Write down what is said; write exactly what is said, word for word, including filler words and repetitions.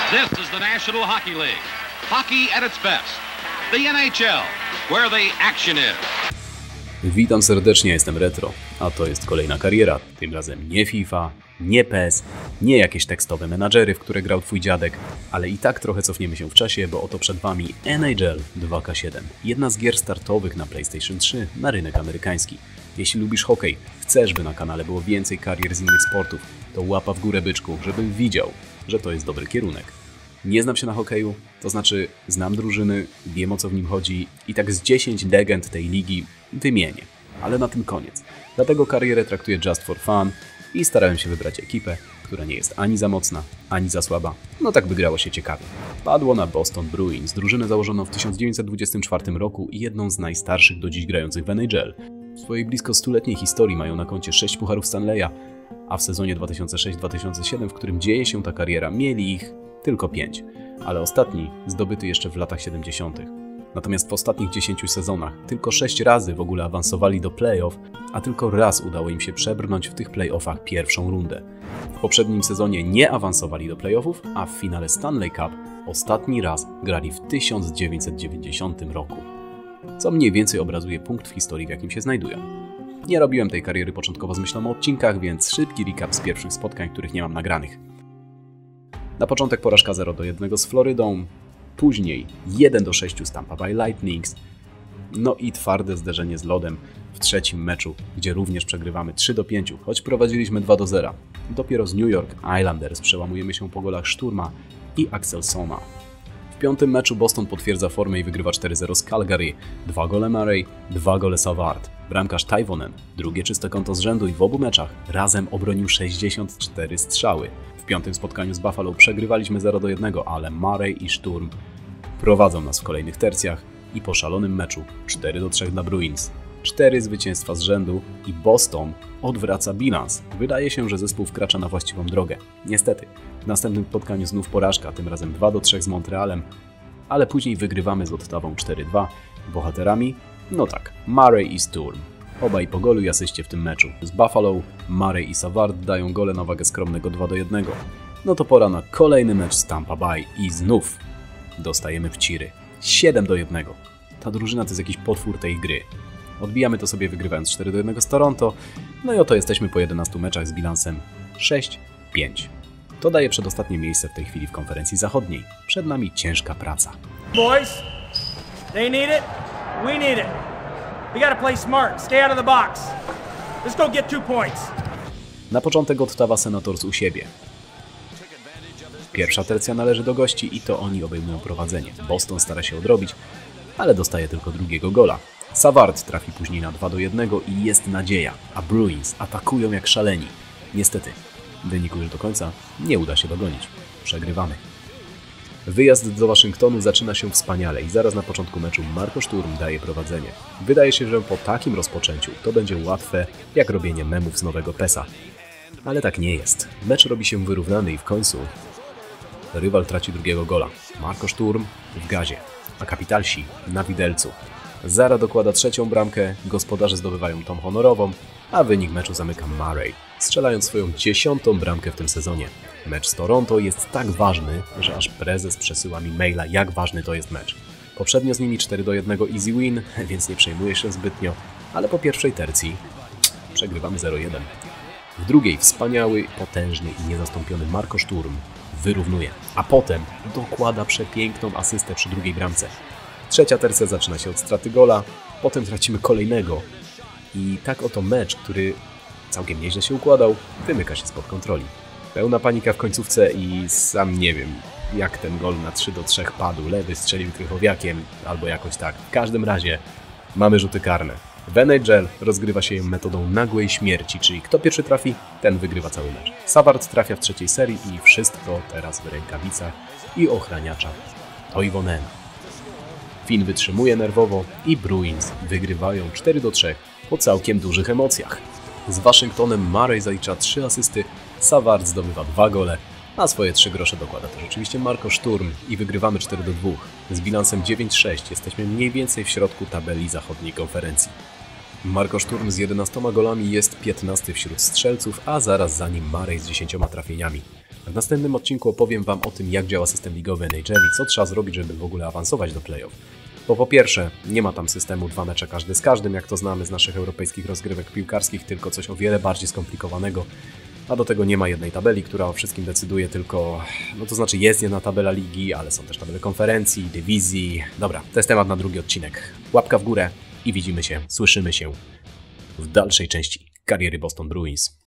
This is the National Hockey League. Hockey at its best. The N H L, where the action is. Witam serdecznie, jestem Retro, a to jest kolejna kariera. Tym razem nie FIFA, nie P E S, nie jakieś tekstowe menadżery, w które grał twój dziadek, ale i tak trochę cofniemy się w czasie, bo oto przed wami N H L dwa K siedem. Jedna z gier startowych na PlayStation trzy na rynek amerykański. Jeśli lubisz hokej, chcesz, by na kanale było więcej karier z innych sportów, to łapa w górę, byczku, żebym widział, że to jest dobry kierunek. Nie znam się na hokeju, to znaczy znam drużyny, wiem o co w nim chodzi i tak z dziesięć legend tej ligi wymienię, ale na tym koniec. Dlatego karierę traktuję just for fun i starałem się wybrać ekipę, która nie jest ani za mocna, ani za słaba, no tak by grało się ciekawie. Padło na Boston Bruins, drużynę założoną w tysiąc dziewięćset dwudziestym czwartym roku i jedną z najstarszych do dziś grających w N H L. W swojej blisko stuletniej historii mają na koncie sześć pucharów Stanleya, a w sezonie dwa tysiące szóstym dwa tysiące siódmym, w którym dzieje się ta kariera, mieli ich tylko pięć, ale ostatni zdobyty jeszcze w latach siedemdziesiątych. Natomiast w ostatnich dziesięciu sezonach tylko sześć razy w ogóle awansowali do playoff, a tylko raz udało im się przebrnąć w tych playoffach pierwszą rundę. W poprzednim sezonie nie awansowali do playoffów, a w finale Stanley Cup ostatni raz grali w tysiąc dziewięćset dziewięćdziesiątym roku. Co mniej więcej obrazuje punkt w historii, w jakim się znajdują. Nie robiłem tej kariery początkowo z myślą o odcinkach, więc szybki recap z pierwszych spotkań, których nie mam nagranych. Na początek porażka zero do jednego z Florydą, później jeden do sześciu z Tampa Bay Lightnings, no i twarde zderzenie z lodem w trzecim meczu, gdzie również przegrywamy trzy do pięciu, choć prowadziliśmy dwa do zera. Dopiero z New York Islanders przełamujemy się po golach Szturma i Axelsona. W piątym meczu Boston potwierdza formę i wygrywa cztery zero z Calgary, dwa gole Murray, dwa gole Savard. Bramkarz Taivonen, drugie czyste konto z rzędu i w obu meczach razem obronił sześćdziesiąt cztery strzały. W piątym spotkaniu z Buffalo przegrywaliśmy zero do jednego, ale Murray i Szturm prowadzą nas w kolejnych tercjach i po szalonym meczu cztery do trzech dla Bruins. cztery zwycięstwa z rzędu i Boston odwraca bilans. Wydaje się, że zespół wkracza na właściwą drogę. Niestety, w następnym spotkaniu znów porażka, tym razem dwa do trzech z Montrealem, ale później wygrywamy z Ottawą cztery dwa. Bohaterami? No tak, Murray i Sturm. Obaj po golu i asyście w tym meczu. Z Buffalo Murray i Savard dają gole na wagę skromnego dwa do jednego. No to pora na kolejny mecz z Tampa Bay i znów dostajemy w ciry. siedem do jednego. Ta drużyna to jest jakiś potwór tej gry. Odbijamy to sobie wygrywając cztery do jednego z Toronto. No i oto jesteśmy po jedenastu meczach z bilansem sześć pięć. To daje przedostatnie miejsce w tej chwili w konferencji zachodniej. Przed nami ciężka praca. Boys, they need it, we need it. We gotta play smart, stay out of the box. Let's go get two points. Na początek Ottawa Senators u siebie. Pierwsza tercja należy do gości i to oni obejmują prowadzenie. Boston stara się odrobić, ale dostaje tylko drugiego gola. Savard trafi później na dwa do jednego i jest nadzieja, a Bruins atakują jak szaleni. Niestety, wyniku już do końca nie uda się dogonić. Przegrywamy. Wyjazd do Waszyngtonu zaczyna się wspaniale i zaraz na początku meczu Marco Sturm daje prowadzenie. Wydaje się, że po takim rozpoczęciu to będzie łatwe jak robienie memów z nowego P E S a. Ale tak nie jest. Mecz robi się wyrównany i w końcu rywal traci drugiego gola. Marco Sturm w gazie, a kapitalsi na widelcu. Zara dokłada trzecią bramkę, gospodarze zdobywają tą honorową, a wynik meczu zamyka Murray, strzelając swoją dziesiątą bramkę w tym sezonie. Mecz z Toronto jest tak ważny, że aż prezes przesyła mi maila, jak ważny to jest mecz. Poprzednio z nimi cztery do jednego easy win, więc nie przejmuję się zbytnio, ale po pierwszej tercji przegrywamy zero jeden. W drugiej wspaniały, potężny i niezastąpiony Marco Sturm wyrównuje, a potem dokłada przepiękną asystę przy drugiej bramce. Trzecia tercja zaczyna się od straty gola, potem tracimy kolejnego i tak oto mecz, który całkiem nieźle się układał, wymyka się spod kontroli. Pełna panika w końcówce i sam nie wiem, jak ten gol na trzy do trzech padł. Lewy strzelił krychowiakiem albo jakoś tak. W każdym razie mamy rzuty karne. W N H L rozgrywa się metodą nagłej śmierci, czyli kto pierwszy trafi, ten wygrywa cały mecz. Savard trafia w trzeciej serii i wszystko teraz w rękawicach i ochraniacza Toivonena. Finn wytrzymuje nerwowo i Bruins wygrywają cztery do trzech po całkiem dużych emocjach. Z Waszyngtonem Murray zalicza trzy asysty, Savard zdobywa dwa gole, a swoje trzy grosze dokłada też oczywiście Marco Sturm i wygrywamy cztery do dwóch. Z bilansem dziewięć sześć jesteśmy mniej więcej w środku tabeli zachodniej konferencji. Marco Sturm z jedenastoma golami jest piętnasty wśród strzelców, a zaraz za nim Murray z dziesięcioma trafieniami. W następnym odcinku opowiem Wam o tym, jak działa system ligowy N H L i co trzeba zrobić, żeby w ogóle awansować do playoff. Bo po pierwsze, nie ma tam systemu dwa mecze każdy z każdym, jak to znamy z naszych europejskich rozgrywek piłkarskich, tylko coś o wiele bardziej skomplikowanego. A do tego nie ma jednej tabeli, która o wszystkim decyduje, tylko, no to znaczy jest jedna tabela ligi, ale są też tabele konferencji, dywizji. Dobra, to jest temat na drugi odcinek. Łapka w górę i widzimy się, słyszymy się w dalszej części kariery Boston Bruins.